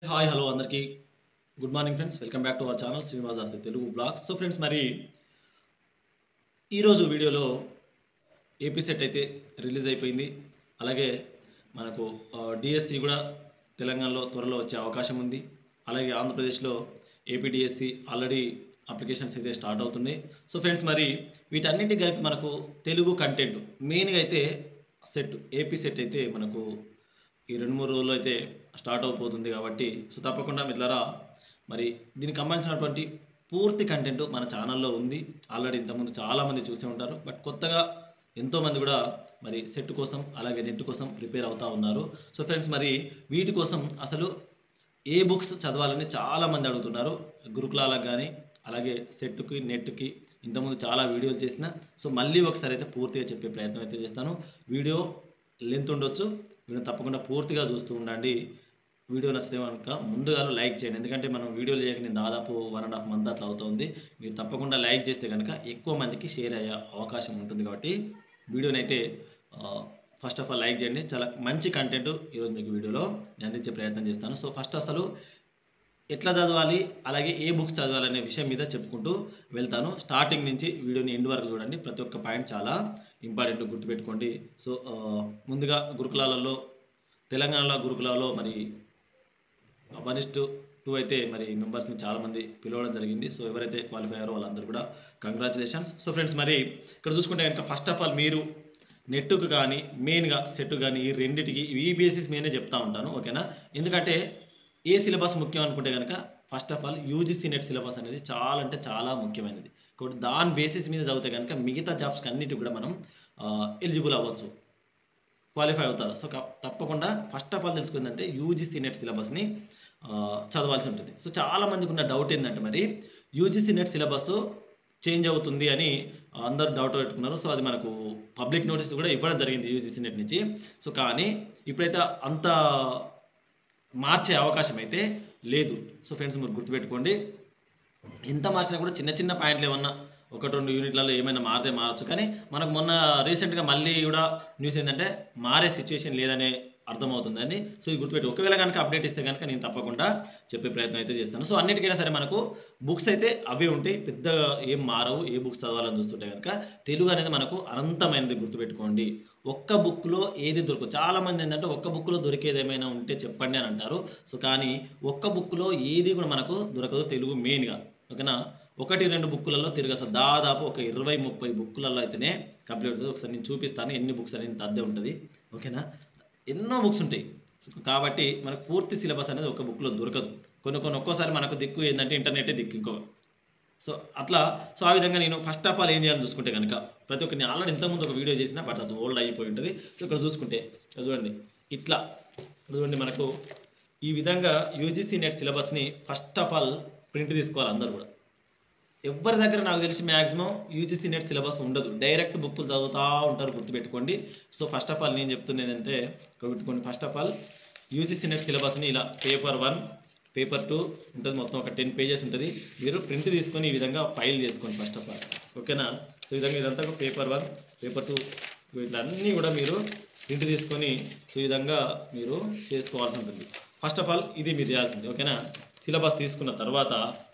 Hi hello అందరికీ good morning friends. Welcome back to our channel Srinivas Das Telugu blogs. So friends, మరి ఈరోజు వీడియోలో AP set అయితే రిలీజ్ అయిపోయింది. అలాగే మనకు డిఎస్సి కూడా తెలంగాణలో త్వరలో వచ్చే అవకాశం ఉంది. అలాగే ఆంధ్రప్రదేశ్లో ఏపీ డిఎస్సి ఆల్రెడీ అప్లికేషన్స్ అయితే స్టార్ట్ అవుతున్నాయి. సో ఫ్రెండ్స్, మరి వీటన్నిటి కలిపి మనకు తెలుగు కంటెంట్ మెయిన్గా అయితే ఏపీ సెట్ అయితే మనకు ఈ 2-3 రోజుల్లో అయితే స్టార్ట్ అయిపోతుంది కాబట్టి సో తప్పకుండా మిత్రులారా, మరి దీనికి సంబంధించినటువంటి పూర్తి కంటెంట్ మన ఛానల్లో ఉంది. ఆల్రెడీ ఇంతకుముందు చాలామంది చూసే ఉంటారు. బట్ కొత్తగా ఎంతోమంది కూడా మరి సెట్ కోసం అలాగే నెట్ కోసం ప్రిపేర్ అవుతూ ఉన్నారు. సో ఫ్రెండ్స్, మరి వీటి కోసం అసలు ఏ బుక్స్ చదవాలని చాలామంది అడుగుతున్నారు. గురుకులాలకు కానీ అలాగే సెట్కి నెట్కి ఇంతకుముందు చాలా వీడియోలు చేసిన. సో మళ్ళీ ఒకసారి అయితే పూర్తిగా చెప్పే ప్రయత్నం అయితే చేస్తాను. వీడియో లెంత్ ఉండొచ్చు, వీడియో తప్పకుండా పూర్తిగా చూస్తూ ఉండండి. వీడియో నచ్చితే కనుక ముందుగా లైక్ చేయండి. ఎందుకంటే మనం వీడియోలు చేయక నేను దాదాపు 1.5 month అట్లా అవుతుంది. మీరు తప్పకుండా లైక్ చేస్తే కనుక ఎక్కువ మందికి షేర్ అయ్యే అవకాశం ఉంటుంది. కాబట్టి వీడియోని అయితే ఫస్ట్ ఆఫ్ ఆల్ లైక్ చేయండి. చాలా మంచి కంటెంట్ ఈరోజు మీకు వీడియోలో నేను అందించే ప్రయత్నం చేస్తాను. సో ఫస్ట్ అసలు ఎట్లా చదవాలి అలాగే ఏ బుక్స్ చదవాలి అనే విషయం మీద చెప్పుకుంటూ వెళ్తాను. స్టార్టింగ్ నుంచి వీడియోని ఎండ్ వరకు చూడండి. ప్రతి ఒక్క పాయింట్ చాలా ఇంపార్టెంట్, గుర్తుపెట్టుకోండి. సో ముందుగా గురుకులాలలో తెలంగాణలో గురుకులాలలో మరి 1:2 అయితే మరి మెంబర్స్ని చాలామంది పిలవడం జరిగింది. సో ఎవరైతే క్వాలిఫై అయ్యారో వాళ్ళందరూ కూడా కంగ్రాచులేషన్స్. సో ఫ్రెండ్స్, మరి ఇక్కడ చూసుకుంటే కనుక ఫస్ట్ ఆఫ్ ఆల్ మీరు నెట్కు కానీ మెయిన్గా సెట్ కానీ ఈ రెండింటికి ఈ బేసిస్ మీదనే చెప్తా ఉంటాను, ఓకేనా? ఎందుకంటే ఏ సిలబస్ ముఖ్యం అనుకుంటే కనుక first of all UGC NET syllabus అనేది చాలా అంటే చాలా ముఖ్యమైనది. కాబట్టి దాని బేసిస్ మీద చదివితే కనుక మిగతా జాబ్స్కి అన్నిటికి కూడా మనం ఎలిజిబుల్ అవ్వచ్చు, క్వాలిఫై అవుతారు. సో తప్పకుండా ఫస్ట్ ఆఫ్ ఆల్ తెలుసుకుందంటే యూజీసీ నెట్ సిలబస్ని చదవాల్సి ఉంటుంది. సో చాలామందికి ఉన్న డౌట్ ఏంటంటే మరి యూజీసీ నెట్ సిలబస్ చేంజ్ అవుతుంది అని అందరూ డౌట్ పెట్టుకున్నారు. సో అది మనకు పబ్లిక్ నోటీస్ కూడా ఇవ్వడం జరిగింది యూజీసీ నెట్ నుంచి. సో కానీ ఇప్పుడైతే అంత మార్చే అవకాశం అయితే లేదు. సో ఫ్రెండ్స్, మీరు గుర్తుపెట్టుకోండి, ఎంత మార్చినా కూడా చిన్న చిన్న పాయింట్లు ఏమన్నా 1-2 యూనిట్లలో ఏమైనా మారితే మారచ్చు. కానీ మనకు మొన్న రీసెంట్గా మళ్ళీ కూడా న్యూస్ ఏంటంటే మారే సిచ్యువేషన్ లేదనే అర్థమవుతుందండి. సో ఇది గుర్తుపెట్టి ఒకవేళ కనుక అప్డేట్ ఇస్తే కనుక నేను తప్పకుండా చెప్పే ప్రయత్నం అయితే చేస్తాను. సో అన్నిటికైనా సరే మనకు బుక్స్ అయితే అవే ఉంటాయి, పెద్దగా ఏం మారవు. ఏ బుక్స్ చదవాలని చూస్తుంటే కనుక తెలుగు అనేది మనకు అనంతమైనది, గుర్తుపెట్టుకోండి. ఒక్క బుక్లో ఏది దొరకదు. చాలామంది ఏంటంటే ఒక్క బుక్లో దొరికేది ఏమైనా ఉంటే చెప్పండి అని అంటారు. సో కానీ ఒక్క బుక్లో ఏది కూడా మనకు దొరకదు తెలుగు మెయిన్గా, ఓకేనా? 1-2 బుక్కులలో తిరగదు. దాదాపు ఒక 20-30 బుక్కులలో అయితేనే కంప్లీట్ అవుతుంది. ఒకసారి నేను చూపిస్తాను ఎన్ని బుక్స్ అనేది అద్దె ఉంటుంది, ఓకేనా? ఎన్నో బుక్స్ ఉంటాయి. కాబట్టి మనకు పూర్తి సిలబస్ అనేది ఒక బుక్లో దొరకదు. కొన్ని ఒక్కోసారి మనకు దిక్కు ఏంటంటే ఇంటర్నెటే దిక్కు ఇంకో. సో అట్లా ఆ విధంగా నేను ఫస్ట్ ఆఫ్ ఆల్ ఏం చేయాలని చూసుకుంటే కనుక ప్రతి ఒక్క నేను ఆల్రెడీ ఇంతకుముందు ఒక వీడియో చేసిన, బట్ అది ఓల్డ్ అయిపోయి ఉంటుంది. సో ఇక్కడ చూసుకుంటే చూడండి, ఇట్లా చూడండి, మనకు ఈ విధంగా యూజీసీ నెట్ సిలబస్ని ఫస్ట్ ఆఫ్ ఆల్ ప్రింట్ తీసుకోవాలి అందరూ కూడా. ఎవరి దగ్గర నాకు తెలిసి మ్యాక్సిమం యూజీసీ నెట్ సిలబస్ ఉండదు, డైరెక్ట్ బుక్లు చదువుతూ ఉంటారు, గుర్తుపెట్టుకోండి. సో ఫస్ట్ ఆఫ్ ఆల్ నేను చెప్తున్నది ఏంటంటే గుర్తుపెట్టుకోండి, first of all UGC NET సిలబస్ని ఇలా పేపర్ 1 పేపర్ 2 ఉంటుంది, మొత్తం ఒక 10 pages ఉంటుంది. మీరు ప్రింట్ తీసుకొని ఈ విధంగా ఫైల్ చేసుకోండి ఫస్ట్ ఆఫ్ ఆల్, ఓకేనా? సో ఈ విధంగా ఇదంతా పేపర్ 1 పేపర్ 2 ఇట్లా అన్నీ కూడా మీరు ప్రింట్ తీసుకొని సో ఈ విధంగా మీరు చేసుకోవాల్సి ఉంటుంది. ఫస్ట్ ఆఫ్ ఆల్ ఇది మీరు చేయాల్సింది, ఓకేనా? సిలబస్ తీసుకున్న తర్వాత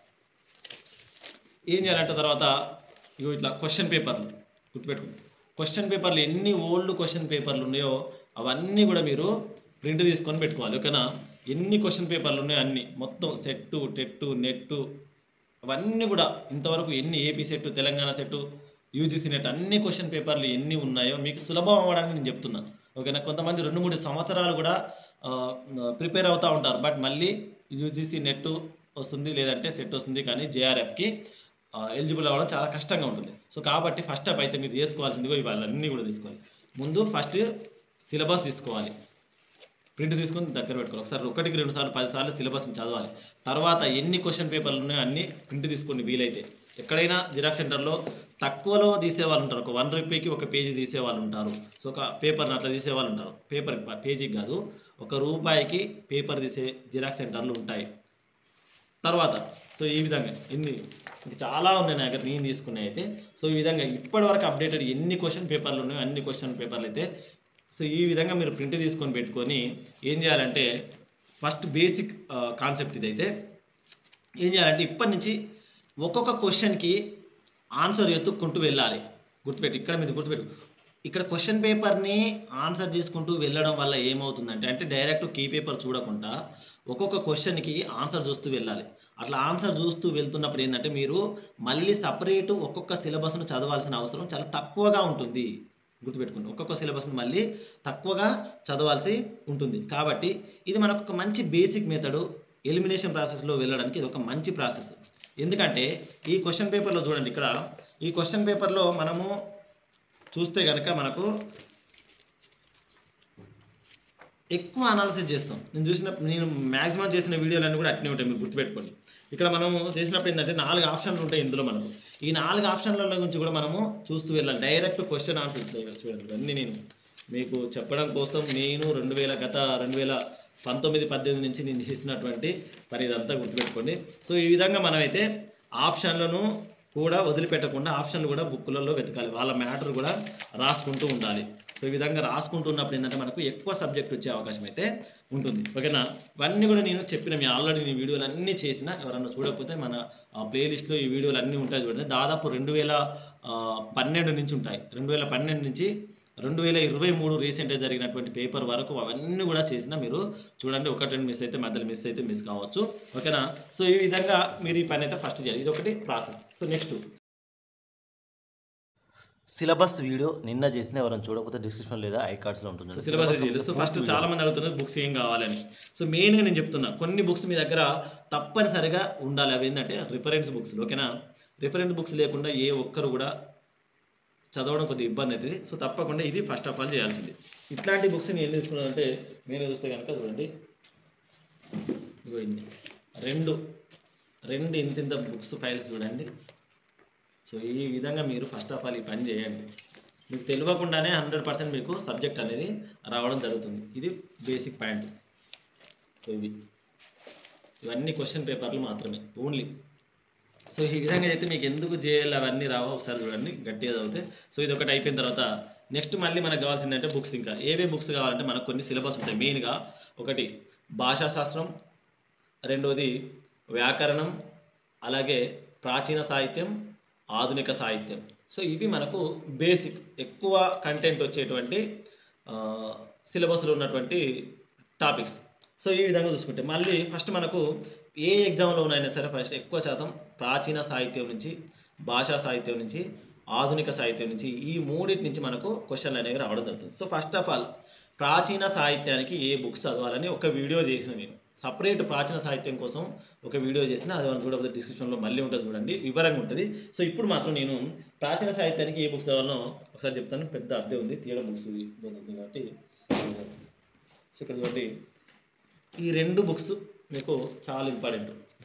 ఏం చేయాలంటే తర్వాత ఇగో ఇట్లా క్వశ్చన్ పేపర్లు గుర్తుపెట్టుకోండి. క్వశ్చన్ పేపర్లు ఎన్ని ఓల్డ్ క్వశ్చన్ పేపర్లు ఉన్నాయో అవన్నీ కూడా మీరు ప్రింట్ తీసుకొని పెట్టుకోవాలి, ఓకేనా? ఎన్ని క్వశ్చన్ పేపర్లు ఉన్నాయో అన్నీ మొత్తం సెట్టు టెట్టు నెట్టు అవన్నీ కూడా ఇంతవరకు ఎన్ని AP SET Telangana SET UGC NET అన్ని క్వశ్చన్ పేపర్లు ఎన్ని ఉన్నాయో మీకు సులభం అవ్వడానికి నేను చెప్తున్నా, ఓకేనా? కొంతమంది 2-3 సంవత్సరాలు కూడా ప్రిపేర్ అవుతూ ఉంటారు. బట్ మళ్ళీ యూజీసీ నెట్ వస్తుంది లేదంటే సెట్ వస్తుంది, కానీ జేఆర్ఎఫ్కి ఎలిజిబుల్ అవ్వడం చాలా కష్టంగా ఉంటుంది. సో కాబట్టి ఫస్ట్ అప్ అయితే మీరు చేసుకోవాల్సిందిగో ఇవన్నీ కూడా తీసుకోవాలి. ముందు ఫస్ట్ సిలబస్ తీసుకోవాలి, ప్రింట్ తీసుకొని దగ్గర పెట్టుకోవాలి. ఒకసారి 1-2 సార్లు 10 సార్లు సిలబస్ని చదవాలి. తర్వాత ఎన్ని క్వశ్చన్ పేపర్లు ఉన్నాయో అన్నీ ప్రింట్ తీసుకోండి. వీలైతే ఎక్కడైనా జిరాక్స్ సెంటర్లో తక్కువలో తీసేవాళ్ళు ఉంటారు, ఒక 1 రూపీకి ఒక పేజీ తీసేవాళ్ళు ఉంటారు. సో ఒక పేపర్ని అట్లా తీసేవాళ్ళు ఉంటారు. పేపర్ పేజీకి కాదు, ₹1 పేపర్ తీసే జిరాక్స్ సెంటర్లు ఉంటాయి. తర్వాత సో ఈ విధంగా ఎన్ని చాలా ఉన్నాయి నా దగ్గర నేను తీసుకున్నాయి అయితే. సో ఈ విధంగా ఇప్పటివరకు అప్డేటెడ్ ఎన్ని క్వశ్చన్ పేపర్లు ఉన్నాయో అన్ని క్వశ్చన్ పేపర్లు అయితే సో ఈ విధంగా మీరు ప్రింట్ తీసుకొని పెట్టుకొని ఏం చేయాలంటే ఫస్ట్ బేసిక్ కాన్సెప్ట్ ఇదైతే. ఏం చేయాలంటే ఇప్పటి నుంచి ఒక్కొక్క క్వశ్చన్కి ఆన్సర్ వెతుక్కుంటూ వెళ్ళాలి. ఇక్కడ మీరు గుర్తుపెట్టు, ఇక్కడ క్వశ్చన్ పేపర్ని ఆన్సర్ చేసుకుంటూ వెళ్ళడం వల్ల ఏమవుతుందంటే, అంటే డైరెక్ట్ కీ పేపర్ చూడకుండా ఒక్కొక్క క్వశ్చన్కి ఆన్సర్ చూస్తూ వెళ్ళాలి. అట్లా ఆన్సర్ చూస్తూ వెళ్తున్నప్పుడు ఏంటంటే మీరు మళ్ళీ సపరేటు ఒక్కొక్క సిలబస్ను చదవాల్సిన అవసరం చాలా తక్కువగా ఉంటుంది. గుర్తుపెట్టుకోండి, ఒక్కొక్క సిలబస్ని మళ్ళీ తక్కువగా చదవాల్సి ఉంటుంది. కాబట్టి ఇది మనకు ఒక మంచి బేసిక్ మెథడు. ఎలిమినేషన్ ప్రాసెస్లో వెళ్ళడానికి ఇది ఒక మంచి ప్రాసెస్. ఎందుకంటే ఈ క్వశ్చన్ పేపర్లో చూడండి, ఇక్కడ ఈ క్వశ్చన్ పేపర్లో మనము చూస్తే కనుక మనకు ఎక్కువ అనాలిసిస్ చేస్తాం. నేను మ్యాక్సిమం చేసిన వీడియోలన్నీ కూడా అట్నే ఉంటాయి, మీరు గుర్తుపెట్టుకోండి. ఇక్కడ మనము చేసినప్పుడు ఏంటంటే 4 ఆప్షన్లు ఉంటాయి ఇందులో. మనకు ఈ 4 ఆప్షన్ల గురించి కూడా మనము చూస్తూ వెళ్ళాలి. డైరెక్ట్ క్వశ్చన్ ఆన్సర్ చూడండి, ఇవన్నీ నేను మీకు చెప్పడం కోసం నేను 2019-18 నుంచి నేను చేసినటువంటి పని ఇదంతా గుర్తుపెట్టుకోండి. సో ఈ విధంగా మనమైతే ఆప్షన్లను కూడా వదిలిపెట్టకుండా ఆప్షన్లు కూడా బుక్కులలో వెతకాలి, వాళ్ళ మ్యాటర్ కూడా రాసుకుంటూ ఉండాలి. సో ఈ విధంగా రాసుకుంటున్నప్పుడు ఏంటంటే మనకు ఎక్కువ సబ్జెక్ట్ వచ్చే అవకాశం అయితే ఉంటుంది. ఓకేనా, ఇవన్నీ కూడా నేను చెప్పిన మీ ఆల్రెడీ నేను వీడియోలు అన్నీ చేసిన, ఎవరన్నా చూడకపోతే మన ప్లేలిస్ట్లో ఈ వీడియోలు అన్నీ ఉంటాయి చూడండి. దాదాపు 2012 నుంచి ఉంటాయి. 2012 నుంచి 2023 రీసెంట్గా జరిగినటువంటి పేపర్ వరకు అవన్నీ కూడా చేసిన, మీరు చూడండి. 1-2 మిస్ అయితే మధ్యలో మిస్ కావచ్చు. ఓకేనా, సో ఈ విధంగా మీరు ఈ పని అయితే ఫస్ట్ చేయాలి. ఇది ఒకటి process. So next syllabus video నిన్న చేసిన, ఎవరైనా చూడకపోతే డిస్క్రిప్షన్ లేదా ఐ కార్డ్స్లో ఉంటుంది. So syllabus video. So first చాలా మంది అడుగుతున్నారు బుక్స్ ఏం కావాలని. సో మెయిన్గా నేను చెప్తున్నా, కొన్ని బుక్స్ మీ దగ్గర తప్పనిసరిగా ఉండాలి. అవి ఏంటంటే రిఫరెన్స్ బుక్స్. ఓకేనా, రిఫరెన్స్ బుక్స్ లేకుండా ఏ ఒక్కరు కూడా చదవడం కొద్దిగా ఇబ్బంది అవుతుంది. సో తప్పకుండా ఇది ఫస్ట్ ఆఫ్ ఆల్ చేయాల్సింది. ఇట్లాంటి బుక్స్ నేను ఏం తీసుకున్నానంటే, మీరు చూస్తే కనుక చూడండి, ఇగో ఇన్ని రెండు ఇంత బుక్స్ ఫైల్స్ చూడండి. సో ఈ విధంగా మీరు ఫస్ట్ ఆఫ్ ఆల్ ఈ పని చేయండి. మీకు తెలియకుండానే 100% మీకు సబ్జెక్ట్ అనేది రావడం జరుగుతుంది. ఇది బేసిక్ పాయింట్. సో ఇవన్నీ క్వశ్చన్ పేపర్లు మాత్రమే ఓన్లీ. సో ఈ విధంగా అయితే మీకు ఎందుకు చేయాలి అవన్నీ రావో ఒకసారి చూడండి, గట్టిగా చదివితే. సో ఇది ఒకటి అయిపోయిన తర్వాత నెక్స్ట్ మళ్ళీ మనకు కావాల్సిందంటే బుక్స్. ఇంకా ఏవే బుక్స్ కావాలంటే మనకు కొన్ని సిలబస్ ఉంటాయి. మెయిన్గా ఒకటి భాషాశాస్త్రం, రెండోది వ్యాకరణం, అలాగే ప్రాచీన సాహిత్యం, ఆధునిక సాహిత్యం. సో ఇవి మనకు బేసిక్ ఎక్కువ కంటెంట్ వచ్చేటువంటి సిలబస్లో ఉన్నటువంటి టాపిక్స్. సో ఈ విధంగా చూసుకుంటే మళ్ళీ ఫస్ట్ మనకు ఏ ఎగ్జామ్లో ఉన్నాయినా సరే ఫస్ట్ ఎక్కువ శాతం ప్రాచీన సాహిత్యం నుంచి, భాషా సాహిత్యం నుంచి, ఆధునిక సాహిత్యం నుంచి, ఈ మూడింటి నుంచి మనకు క్వశ్చన్లు అనేవి రావడం జరుగుతుంది. సో ఫస్ట్ ఆఫ్ ఆల్ ప్రాచీన సాహిత్యానికి ఏ బుక్స్ చదవాలని ఒక వీడియో చేసిన, నేను సపరేట్ ప్రాచీన సాహిత్యం కోసం ఒక వీడియో చేసిన. అది మనం చూడకపోతే డిస్క్రిప్షన్లో మళ్ళీ ఉంటుంది చూడండి, వివరంగా ఉంటుంది. సో ఇప్పుడు మాత్రం నేను ప్రాచీన సాహిత్యానికి ఏ బుక్స్ చదవాలో ఒకసారి చెప్తాను. పెద్ద అద్దె ఉంది, తీయడం బుక్స్ ఉంది కాబట్టి. సో ఇక్కడ చూడండి, ఈ 2 బుక్స్ మీకు చాలా ఇంపార్టెంట్,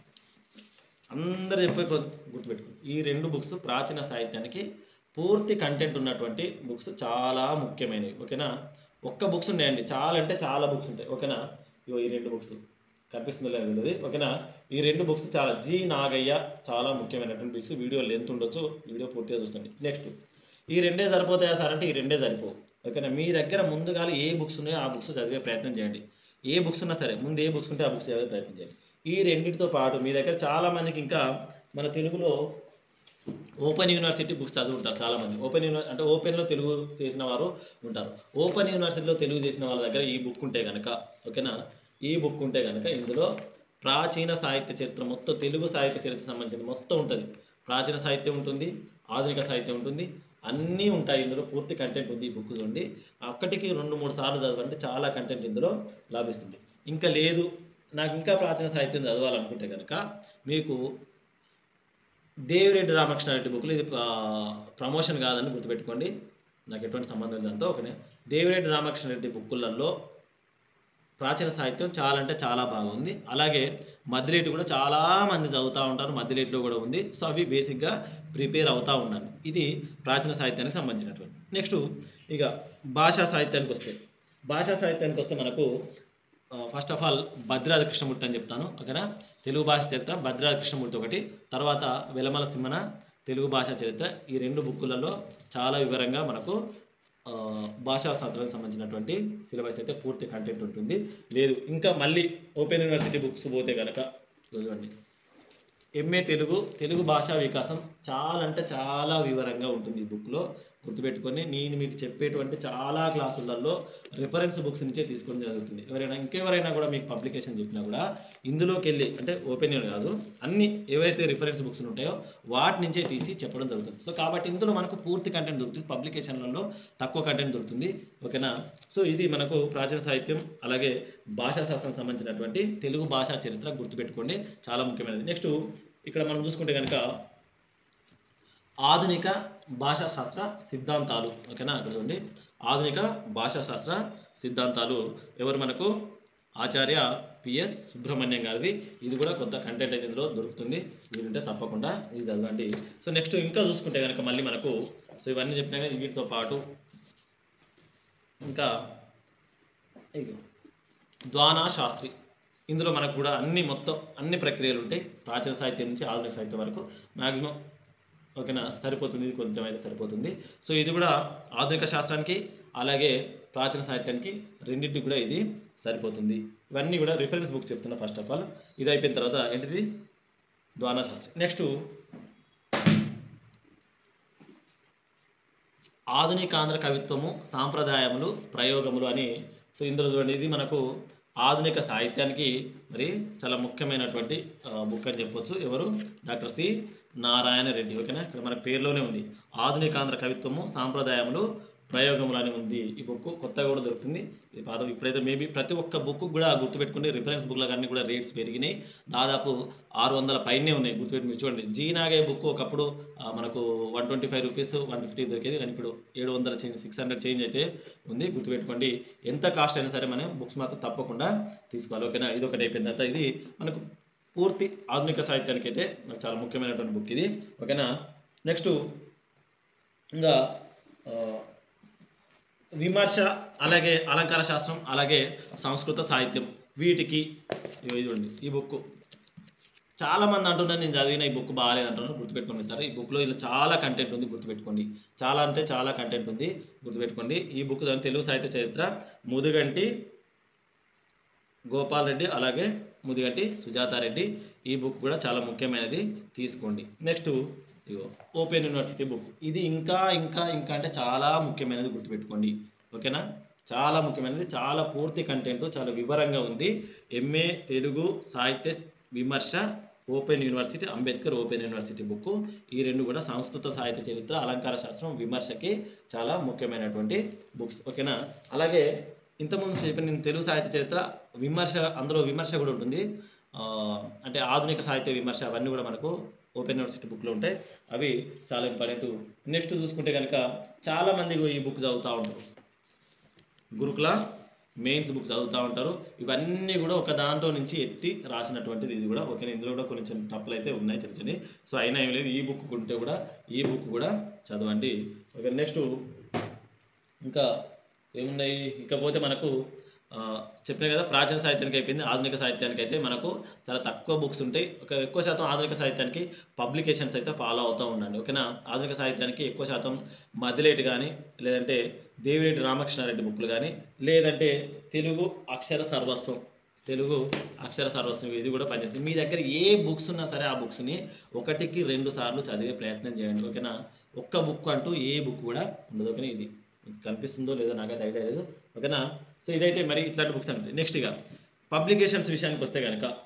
అందరు చెప్పే గుర్తుపెట్టుకోండి. ఈ 2 బుక్స్ ప్రాచీన సాహిత్యానికి పూర్తి కంటెంట్ ఉన్నటువంటి బుక్స్, చాలా ముఖ్యమైనవి. ఓకేనా, ఒక్క బుక్స్ ఉన్నాయండి, చాలా అంటే చాలా బుక్స్ ఉంటాయి. ఓకేనా, ఇగో ఈ 2 బుక్స్ కనిపిస్తుందో లేదు. ఓకేనా, ఈ 2 బుక్స్ చాలా జి నాగయ్య చాలా ముఖ్యమైనటువంటి బుక్స్. వీడియో లెంత్ ఉండొచ్చు, వీడియో పూర్తిగా చూస్తుంది. నెక్స్ట్ ఈ 2 సరిపోతాయా సార్ అంటే ఈ 2 సరిపోవు. ఓకేనా, మీ దగ్గర ముందుగా ఏ బుక్స్ ఉన్నాయో ఆ బుక్స్ చదివే ప్రయత్నం చేయండి. ఏ బుక్స్ ఉన్నా సరే ముందు ఏ బుక్స్ ఉంటే ఆ బుక్స్ చదివే ప్రయత్నం చేయండి. ఈ 2తో పాటు మీ దగ్గర చాలామందికి ఇంకా మన తెలుగులో ఓపెన్ యూనివర్సిటీ బుక్స్ చదువుంటారు చాలామంది. ఓపెన్లో తెలుగు చేసిన వారు ఉంటారు. ఓపెన్ యూనివర్సిటీలో తెలుగు చేసిన వాళ్ళ దగ్గర ఈ బుక్ ఉంటే కనుక, ఓకేనా, ఈ బుక్ ఉంటే కనుక ఇందులో ప్రాచీన సాహిత్య చరిత్ర మొత్తం, తెలుగు సాహిత్య చరిత్ర సంబంధించింది మొత్తం ఉంటుంది. ప్రాచీన సాహిత్యం ఉంటుంది, ఆధునిక సాహిత్యం ఉంటుంది, అన్నీ ఉంటాయి ఇందులో. పూర్తి కంటెంట్ ఉంది ఈ బుక్ చూడండి. ఒక్కటికి 2-3 సార్లు చదవండి, చాలా కంటెంట్ ఇందులో లభిస్తుంది. ఇంకా లేదు నాకు ఇంకా ప్రాచీన సాహిత్యం చదవాలనుకుంటే కనుక మీకు దేవిరెడ్డి రామకృష్ణారెడ్డి బుక్లు, ఇది ప్రమోషన్ కాదని గుర్తుపెట్టుకోండి, నాకు ఎటువంటి సంబంధం లేదంతో. ఓకే, దేవిరెడ్డి రామకృష్ణారెడ్డి బుక్కులలో ప్రాచీన సాహిత్యం చాలా అంటే చాలా బాగుంది. అలాగే మధ్యలేటు కూడా చాలామంది చదువుతూ ఉంటారు, మధ్యలేట్లో కూడా ఉంది. సో అవి బేసిక్గా ప్రిపేర్ అవుతూ ఉండాలి. ఇది ప్రాచీన సాహిత్యానికి సంబంధించినటువంటి. నెక్స్ట్ ఇక భాషా సాహిత్యానికి వస్తే మనకు first of all Bhadradri Krishnamurthy అని చెప్తాను. ఓకేనా, తెలుగు భాష చరిత్ర భద్రాద్రి కృష్ణమూర్తి ఒకటి, తర్వాత వెలమల సింహన తెలుగు భాషా చరిత్ర. ఈ 2 బుక్కులలో చాలా వివరంగా మనకు భాషా శాస్త్రానికి సంబంధించినటువంటి సిలబస్ అయితే పూర్తి కంటెంట్ ఉంటుంది. లేదు ఇంకా మళ్ళీ ఓపెన్ యూనివర్సిటీ బుక్స్ పోతే కనుక చూడండి, ఎంఏ తెలుగు భాషా వికాసం చాలా అంటే చాలా వివరంగా ఉంటుంది ఈ బుక్లో. గుర్తుపెట్టుకొని నేను మీకు చెప్పేటువంటి చాలా క్లాసులలో రిఫరెన్స్ బుక్స్ నుంచే తీసుకొని జరుగుతుంది. ఇంకెవరైనా కూడా మీకు పబ్లికేషన్ చెప్పినా కూడా ఇందులోకి వెళ్ళి, అంటే ఓపెన్ కాదు, అన్ని ఏవైతే రిఫరెన్స్ బుక్స్ ఉంటాయో వాటి నుంచే తీసి చెప్పడం జరుగుతుంది. సో కాబట్టి ఇందులో మనకు పూర్తి కంటెంట్ దొరుకుతుంది, పబ్లికేషన్లలో తక్కువ కంటెంట్ దొరుకుతుంది. ఓకేనా. సో ఇది మనకు ప్రాచీన సాహిత్యం అలాగే భాషా శాస్త్రం సంబంధించినటువంటి తెలుగు భాషా చరిత్ర. గుర్తుపెట్టుకోండి, చాలా ముఖ్యమైనది. నెక్స్ట్ ఇక్కడ మనం చూసుకుంటే కనుక ఆధునిక భాషా శాస్త్ర సిద్ధాంతాలు. ఓకేనా, అక్కడ చూడండి, ఆధునిక భాషా శాస్త్ర సిద్ధాంతాలు ఎవరు మనకు ఆచార్య పిఎస్ సుబ్రహ్మణ్యం గారిది. ఇది కూడా కొంత కంటెంట్ అయితే ఇందులో దొరుకుతుంది, వీలుంటే తప్పకుండా ఇది చదవండి. సో నెక్స్ట్ ఇంకా చూసుకుంటే కనుక మళ్ళీ మనకు, సో ఇవన్నీ చెప్పినా కానీ వీటితో పాటు ఇంకా ద్వానా శాస్త్రి, ఇందులో మనకు కూడా మొత్తం అన్ని ప్రక్రియలు ఉంటాయి, ప్రాచీన సాహిత్యం నుంచి ఆధునిక సాహిత్యం వరకు మ్యాక్సిమం. ఓకేనా, సరిపోతుంది, ఇది కొంచెం అయితే సరిపోతుంది. సో ఇది కూడా ఆధునిక శాస్త్రానికి అలాగే ప్రాచీన సాహిత్యానికి రెండింటికి కూడా ఇది సరిపోతుంది. ఇవన్నీ కూడా రిఫరెన్స్ బుక్ చెప్తున్నా. ఫస్ట్ ఆఫ్ ఆల్ ఇది అయిపోయిన తర్వాత ఏంటిది, ద్వానా శాస్త్రి. నెక్స్ట్ ఆధునికాంధ్ర కవిత్వము సాంప్రదాయములు ప్రయోగములు అని. సో ఇందులో చూడండి, ఇది మనకు ఆధునిక సాహిత్యానికి మరి చాలా ముఖ్యమైనటువంటి బుక్ అని చెప్పొచ్చు. ఎవరు, డాక్టర్ సి నారాయణ రెడ్డి. ఓకేనా, ఇక్కడ మన పేరులోనే ఉంది, ఆధునికాంధ్ర కవిత్వము సాంప్రదాయములు ప్రయోగములు అని ఉంది. ఈ బుక్ కొత్తగా కూడా దొరుకుతుంది, ఇది పాత. ఇప్పుడైతే మేబీ ప్రతి ఒక్క బుక్ కూడా గుర్తుపెట్టుకుని, రిఫరెన్స్ బుక్లకు అన్నీ కూడా రేట్స్ పెరిగినాయి, దాదాపు 600 పైనే ఉన్నాయి. గుర్తుపెట్టుకుని చూడండి, జీ నాగే బుక్ ఒకప్పుడు మనకు 125 రూపీస్ 150 దొరికేది, కానీ ఇప్పుడు 700 చేంజ్ 600 చేంజ్ అయితే ఉంది. గుర్తుపెట్టుకోండి, ఎంత కాస్ట్ అయినా సరే మనం బుక్స్ మాత్రం తప్పకుండా తీసుకోవాలి. ఓకేనా, ఇది ఒకటి అయిపోయిన తర్వాత ఇది మనకు పూర్తి ఆధునిక సాహిత్యానికి అయితే నాకు చాలా ముఖ్యమైనటువంటి బుక్ ఇది. ఓకేనా. నెక్స్ట్ ఇంకా విమర్శ అలాగే అలంకార శాస్త్రం అలాగే సంస్కృత సాహిత్యం, వీటికి ఇదిగోండి ఈ బుక్. చాలామంది అంటున్నారు నేను చదివిన ఈ బుక్ బాగాలేదు అంటున్నారు. గుర్తుపెట్టుకొని ఈ బుక్లో ఇలా చాలా కంటెంట్ ఉంది, గుర్తుపెట్టుకోండి. చాలా అంటే చాలా కంటెంట్ ఉంది, గుర్తుపెట్టుకోండి. ఈ బుక్ తెలుగు సాహిత్య చరిత్ర ముదిగంటి గోపాల్ రెడ్డి అలాగే ముదిగంటి సుజాతారెడ్డి. ఈ బుక్ కూడా చాలా ముఖ్యమైనది, తీసుకోండి. నెక్స్ట్ ఓపెన్ యూనివర్సిటీ బుక్, ఇది ఇంకా ఇంకా ఇంకా అంటే చాలా ముఖ్యమైనది, గుర్తుపెట్టుకోండి. ఓకేనా, చాలా ముఖ్యమైనది, చాలా పూర్తి కంటెంట్, చాలా వివరంగా ఉంది. ఎంఏ తెలుగు సాహిత్య విమర్శ open university, Ambedkar open university book. ఈ రెండు కూడా సంస్కృత సాహిత్య చరిత్ర అలంకార శాస్త్రం విమర్శకి చాలా ముఖ్యమైనటువంటి బుక్స్. ఓకేనా. అలాగే ఇంతకుముందు చెప్పిన నేను తెలుగు సాహిత్య చరిత్ర విమర్శ, అందులో విమర్శ కూడా ఉంటుంది, అంటే ఆధునిక సాహిత్య విమర్శ, అవన్నీ కూడా మనకు ఓపెన్ యూనివర్సిటీ బుక్లో ఉంటాయి, అవి చాలా ఇంపార్టెంట్. నెక్స్ట్ చూసుకుంటే కనుక చాలామంది ఈ బుక్ చదువుతూ ఉంటారు, గురుకుల మెయిన్స్ బుక్ చదువుతూ ఉంటారు. ఇవన్నీ కూడా ఒక దాంట్లో నుంచి ఎత్తి రాసినటువంటిది ఇది కూడా. ఓకే, ఇందులో కూడా కొంచెం తప్పులు అయితే ఉన్నాయి చిన్న చిన్నవి. సో అయినా ఏం లేదు, ఈ బుక్ ఉంటే కూడా ఈ బుక్ కూడా చదవండి. ఓకే. నెక్స్ట్ ఇంకా ఏమున్నాయి, ఇకపోతే మనకు చెప్పినా కదా, ప్రాచీన సాహిత్యానికి అయిపోయింది. ఆధునిక సాహిత్యానికి అయితే మనకు చాలా తక్కువ బుక్స్ ఉంటాయి. ఎక్కువ శాతం ఆధునిక సాహిత్యానికి పబ్లికేషన్స్ అయితే ఫాలో అవుతూ ఉండండి. ఓకేనా. ఆధునిక సాహిత్యానికి ఎక్కువ శాతం మదిలేటి కానీ, లేదంటే దేవిరెడ్డి రామకృష్ణారెడ్డి బుక్లు కానీ, లేదంటే తెలుగు అక్షర సర్వస్వం, ఇది కూడా పనిచేస్తుంది. మీ దగ్గర ఏ బుక్స్ ఉన్నా సరే ఆ బుక్స్ని 1కి 2 సార్లు చదివే ప్రయత్నం చేయండి. ఓకేనా. ఒక్క బుక్ అంటూ ఏ బుక్ కూడా ఉండదు. ఓకేనా, ఇది కనిపిస్తుందో లేదో నాకైతే ఐడియా లేదు. ఓకేనా. సో ఇదైతే మరి ఇట్లాంటి బుక్స్ అంటే. నెక్స్ట్ ఇక పబ్లికేషన్స్ విషయానికి వస్తే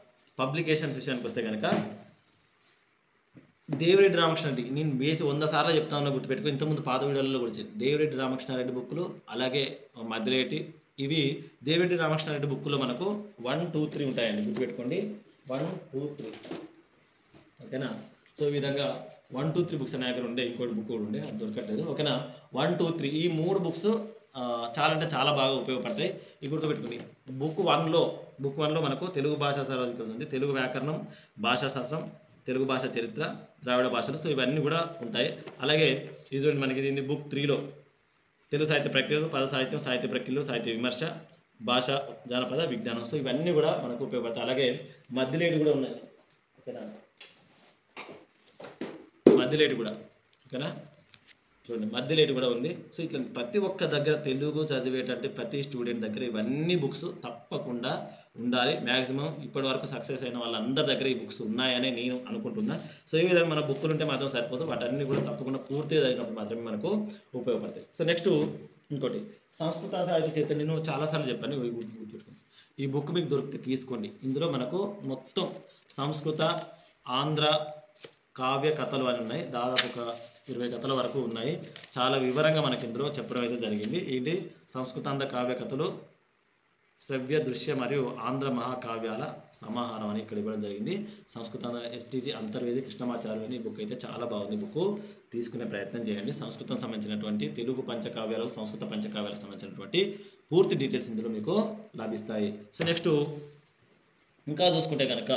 కనుక దేవిరెడ్డి రామకృష్ణారెడ్డి, నేను బేసి 100 సార్లు చెప్తా ఉన్నా, గుర్తుపెట్టుకో. ఇంతకుముందు పాత వీడియోలలో కూడా వచ్చింది దేవిరెడ్డి రామకృష్ణారెడ్డి బుక్లు, అలాగే మద్దిలేటి. ఇవి దేవిరెడ్డి రామకృష్ణారెడ్డి బుక్లో మనకు 1, 2, 3 ఉంటాయండి, గుర్తుపెట్టుకోండి. 1, 2, 3. ఓకేనా. సో ఈ విధంగా 1, 2, 3 బుక్స్ అనే దగ్గర ఉండే, ఇంకోటి బుక్ కూడా ఉండే, అది దొరకట్లేదు. ఓకేనా. 1, 2, 3 ఈ 3 బుక్స్ చాలా అంటే చాలా బాగా ఉపయోగపడతాయి. ఈ గుర్తుపెట్టుకోండి. బుక్ 1లో మనకు తెలుగు భాషా సార్వత్రికం ఉంది, తెలుగు వ్యాకరణం, భాషాశాస్త్రం, తెలుగు భాషా చరిత్ర, ద్రావిడ భాషలు. సో ఇవన్నీ కూడా ఉంటాయి. అలాగే ఇది మనకి ఇది బుక్ 3లో తెలుగు సాహిత్య ప్రక్రియలు, పద సాహిత్యం, సాహిత్య ప్రక్రియలు, సాహిత్య విమర్శ, భాష, జానపద విజ్ఞానం. సో ఇవన్నీ కూడా మనకు ఉపయోగపడతాయి. అలాగే మద్దిలేటి కూడా ఉన్నాయి. ఓకేనా, మద్దిలేటి కూడా. ఓకేనా. చూడండి మధ్యలో ఇటు కూడా ఉంది. సో ఇట్లా ప్రతి ఒక్క దగ్గర తెలుగు చదివేటట్టు ప్రతి స్టూడెంట్ దగ్గర ఇవన్నీ బుక్స్ తప్పకుండా ఉండాలి. మ్యాక్సిమం ఇప్పటి వరకు సక్సెస్ అయిన వాళ్ళందరి దగ్గర ఈ బుక్స్ ఉన్నాయని నేను అనుకుంటున్నా. సో ఈ విధంగా మన బుక్కులు ఉంటే మాత్రం సరిపోదు, వాటన్ని కూడా తప్పకుండా పూర్తిగా చదివినప్పుడు మాత్రమే మనకు ఉపయోగపడతాయి. సో నెక్స్ట్ ఇంకోటి సంస్కృత సాహిత్య చరిత్ర నేను చాలాసార్లు చెప్పాను. ఈ బుక్ మీకు దొరికితే తీసుకోండి. ఇందులో మనకు మొత్తం సంస్కృత ఆంధ్ర కావ్య కథలు అని ఉన్నాయి. దాదాపు ఒక 20 కథల వరకు ఉన్నాయి. చాలా వివరంగా మనకి ఇందులో చెప్పడం అయితే జరిగింది. ఏంటి సంస్కృతాంధ్ర కావ్య కథలు శ్రవ్య దృశ్య మరియు ఆంధ్ర మహాకావ్యాల సమాహారం అని ఇక్కడ ఇవ్వడం జరిగింది. సంస్కృతాంధ్ర ఎస్టీజీ అంతర్వేది కృష్ణమాచార్య అని ఈ బుక్ అయితే చాలా బాగుంది. బుక్ తీసుకునే ప్రయత్నం చేయండి. సంస్కృతం సంబంధించినటువంటి తెలుగు పంచకావ్యాలు సంస్కృత పంచకావ్యాలకు సంబంధించినటువంటి పూర్తి డీటెయిల్స్ ఇందులో మీకు లభిస్తాయి. సో నెక్స్ట్ ఇంకా చూసుకుంటే కనుక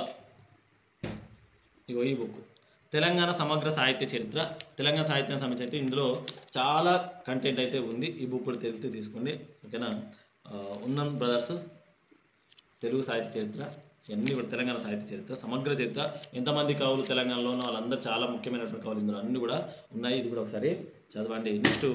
ఇగో ఈ బుక్ తెలంగాణ సమగ్ర సాహిత్య చరిత్ర, తెలంగాణ సాహిత్యం సంబంధించి ఇందులో చాలా కంటెంట్ అయితే ఉంది. ఈ బుక్ కూడా తెలిస్తే తీసుకోండి, ఓకేనా. ఉన్నం బ్రదర్స్ తెలుగు సాహిత్య చరిత్ర, ఇవన్నీ కూడా తెలంగాణ సాహిత్య చరిత్ర సమగ్ర చరిత్ర, ఎంతమంది కవులు తెలంగాణలో ఉన్న వాళ్ళందరూ చాలా ముఖ్యమైనటువంటి కవులు ఇందులో అన్నీ కూడా ఉన్నాయి. ఇది కూడా ఒకసారి చదవండి. నెక్స్ట్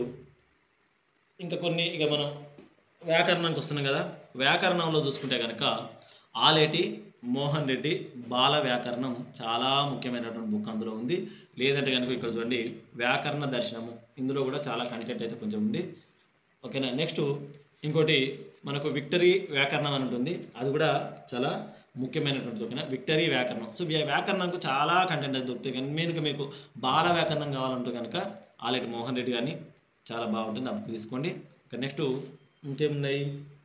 ఇంకా కొన్ని ఇక మనం వ్యాకరణానికి వస్తున్నాం కదా. వ్యాకరణంలో చూసుకుంటే కనుక ఆలేటి మోహన్ రెడ్డి బాల వ్యాకరణం చాలా ముఖ్యమైనటువంటి బుక్ అందులో ఉంది. లేదంటే కనుక ఇక్కడ చూడండి వ్యాకరణ దర్శనము, ఇందులో కూడా చాలా కంటెంట్ అయితే కొంచెం ఉంది, ఓకేనా. నెక్స్ట్ ఇంకోటి మనకు విక్టరీ వ్యాకరణం అని ఉంటుంది, అది కూడా చాలా ముఖ్యమైనటువంటిది, ఓకేనా. విక్టరీ వ్యాకరణం. సో వ్యాకరణంకు చాలా కంటెంట్ అయితే దొరుకుతాయి. కానీ మెయిన్గా మీకు బాల వ్యాకరణం కావాలంటే కనుక ఆలేటి మోహన్ రెడ్డి కానీ చాలా బాగుంటుంది, అప్పుడు తీసుకోండి. నెక్స్ట్ ఇంకేమున్నాయి,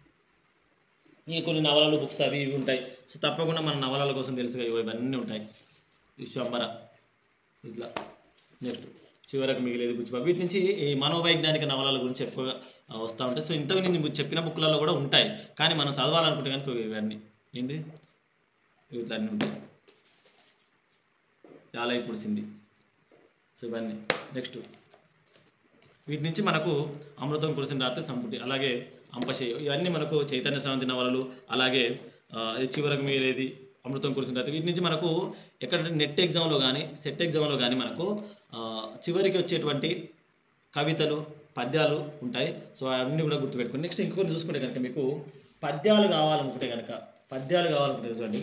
ఇంకా కొన్ని నవలలు బుక్స్ అవి ఇవి ఉంటాయి. సో తప్పకుండా మన నవలల కోసం తెలుసుగా ఇవన్నీ ఉంటాయి. విశ్వంబర ఇట్లా. నెక్స్ట్ చివరకు మిగిలేదు బుచ్చి. వీటి నుంచి ఈ మనోవైజ్ఞానిక నవలల గురించి ఎక్కువగా వస్తూ ఉంటాయి. సో ఇంతకు నేను చెప్పిన బుక్లలో కూడా ఉంటాయి, కానీ మనం చదవాలనుకుంటే కనుక ఇవన్నీ ఏంటి ఇట్లా అన్నీ ఉంటాయి. చాలా ఇప్పుడు సింది. సో ఇవన్నీ నెక్స్ట్ వీటి నుంచి మనకు అమృతం కురిసిన రాత్రి సంపుటి, అలాగే అంపశయ్య, ఇవన్నీ మనకు చైతన్య స్రవంతి నవలలు, అలాగే చివరకు మీరేది అమృతం కురిసిన రాత్రి. వీటి నుంచి మనకు ఎక్కడంటే నెట్ ఎగ్జామ్లో కానీ సెట్ ఎగ్జామ్లో కానీ మనకు చివరికి వచ్చేటువంటి కవితలు పద్యాలు ఉంటాయి. సో అవన్నీ కూడా గుర్తుపెట్టుకోండి. నెక్స్ట్ ఇంకొకటి చూసుకుంటే కనుక మీకు పద్యాలు కావాలనుకుంటే చూడండి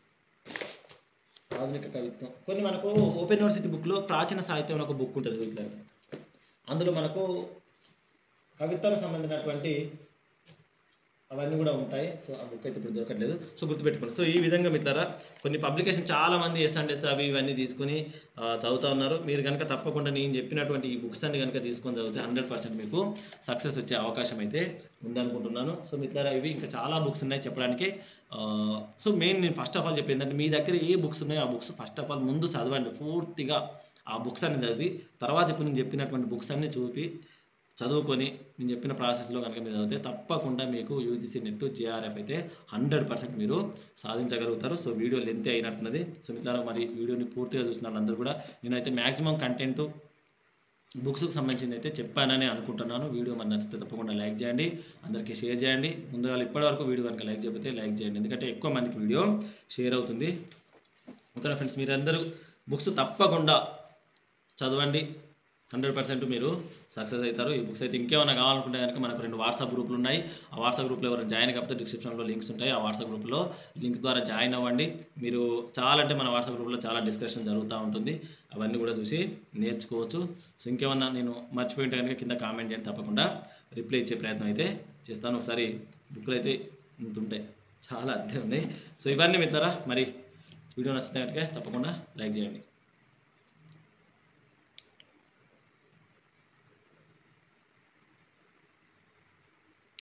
ఆధునిక కవిత్వం. కొన్ని మనకు ఓపెన్ యూనివర్సిటీ బుక్లో ప్రాచీన సాహిత్యం ఒక బుక్ ఉంటుంది ఇట్లా, అందులో మనకు కవిత్వానికి సంబంధించినటువంటి అవన్నీ కూడా ఉంటాయి. సో ఆ బుక్ అయితే ఇప్పుడు దొరకట్లేదు, సో గుర్తుపెట్టుకోండి. సో ఈ విధంగా మిత్రులారా కొన్ని పబ్లికేషన్ చాలామంది ఎస్ఎండ్ఎస్ అవి ఇవన్నీ తీసుకుని చదువుతూ ఉన్నారు. మీరు కనుక తప్పకుండా నేను చెప్పినటువంటి ఈ బుక్స్ అన్ని కనుక తీసుకొని చదివితే 100% మీకు సక్సెస్ వచ్చే అవకాశం అయితే ఉందనుకుంటున్నాను. సో మిత్రులారా ఇవి ఇంకా చాలా బుక్స్ ఉన్నాయి చెప్పడానికి. సో మెయిన్ నేను ఫస్ట్ ఆఫ్ ఆల్ చెప్పేది ఏంటంటే మీ దగ్గర ఏ బుక్స్ ఉన్నాయో ఆ బుక్స్ ఫస్ట్ ఆఫ్ ఆల్ ముందు చదవండి పూర్తిగా. ఆ బుక్స్ అన్ని చదివి తర్వాత ఇప్పుడు నేను చెప్పినటువంటి బుక్స్ అన్ని చదువుకొని నేను చెప్పిన ప్రాసెస్లో కనుక మీరు చదివితే తప్పకుండా మీకు యూజీసీ నెట్ జేఆర్ఎఫ్ అయితే 100% మీరు సాధించగలుగుతారు. సో వీడియో లెంత్ అయినట్టున్నది. సో మిత్రులారా మరి వీడియోని పూర్తిగా చూసిన వాళ్ళందరూ కూడా నేనైతే మ్యాక్సిమం కంటెంట్ బుక్స్కి సంబంధించింది అయితే చెప్పానని అనుకుంటున్నాను. వీడియో మరి నచ్చితే తప్పకుండా లైక్ చేయండి, అందరికీ షేర్ చేయండి. ముందుగా ఇప్పటివరకు వీడియో కనుక లైక్ చేయకపోతే లైక్ చేయండి, ఎందుకంటే ఎక్కువ మందికి వీడియో షేర్ అవుతుంది, ఓకేనా ఫ్రెండ్స్. మీరందరూ బుక్స్ తప్పకుండా చదవండి, 100% మీరు సక్సెస్ అవుతారు. ఈ బుక్స్ అయితే ఇంకేమైనా కావాలనుకుంటే కనుక మనకు 2 వాట్సాప్ గ్రూపులు ఉన్నాయి. ఆ వాట్సాప్ గ్రూప్లో ఎవరైనా జాయిన్ కాకపోతే డిస్క్రిప్షన్లో లింక్స్ ఉంటాయి. ఆ వాట్సాప్ గ్రూప్లో లింక్ ద్వారా జాయిన్ అవ్వండి. మీరు చాలా అంటే మన వాట్సాప్ గ్రూప్లో చాలా డిస్కషన్ జరుగుతూ ఉంటుంది, అవన్నీ కూడా చూసి నేర్చుకోవచ్చు. సో ఇంకేమన్నా నేను మర్చిపోయింటే కనుక కింద కామెంట్ చేయండి, తప్పకుండా రిప్లై ఇచ్చే ప్రయత్నం అయితే చేస్తాను. ఒకసారి బుక్లు అయితే ఇంత ఉంటాయి, చాలా అర్థం ఉన్నాయి. సో ఇవన్నీ మిత్రులారా మరి వీడియో నచ్చితే కనుక తప్పకుండా లైక్ చేయండి.